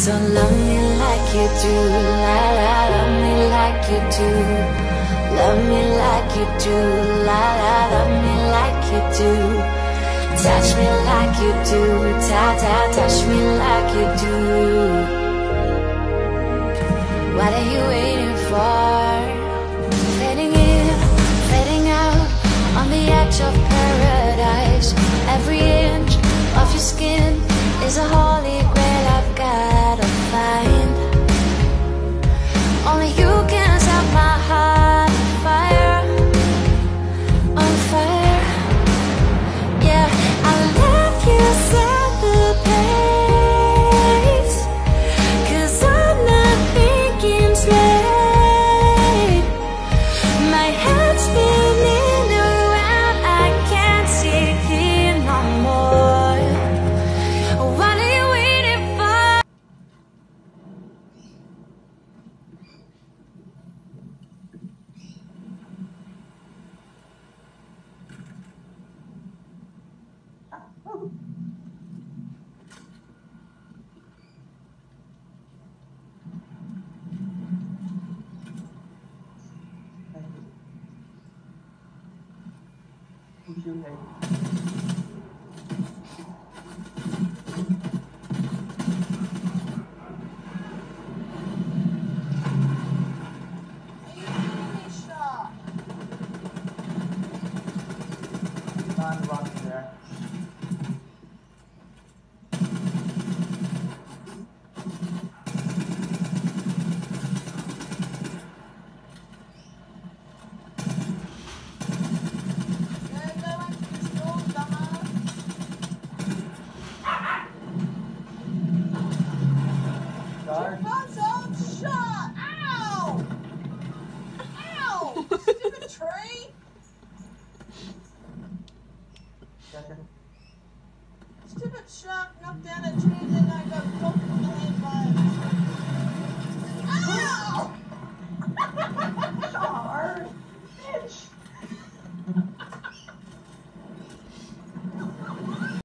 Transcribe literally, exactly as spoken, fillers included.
So love me like you do, la la, love me like you do. Love me like you do, la la, love me like you do. Touch me like you do, ta ta, touch me like you do. What are you waiting for? Fading in, fading out, on the edge of paradise. Every inch of your skin is a holy grail I've gotta find. Only you can set my heart on fire, on fire. Yeah, I'll let you set the pace, 'cause I'm not thinking straight. My head's spinning around, I can't see clear no more. What are you waiting for? Stupid shark knocked down a tree and then I got poked in the head by it.